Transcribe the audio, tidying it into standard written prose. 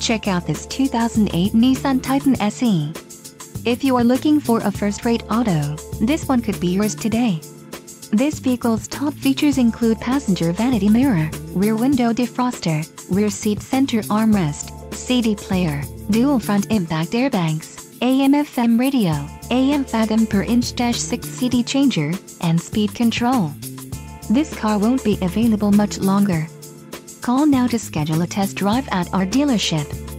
Check out this 2008 Nissan Titan SE. If you are looking for a first-rate auto, this one could be yours today. This vehicle's top features include passenger vanity mirror, rear window defroster, rear seat center armrest, CD player, dual front impact airbags, AM/FM radio, AM Fathom/inch-6 CD changer, and speed control. This car won't be available much longer. Call now to schedule a test drive at our dealership.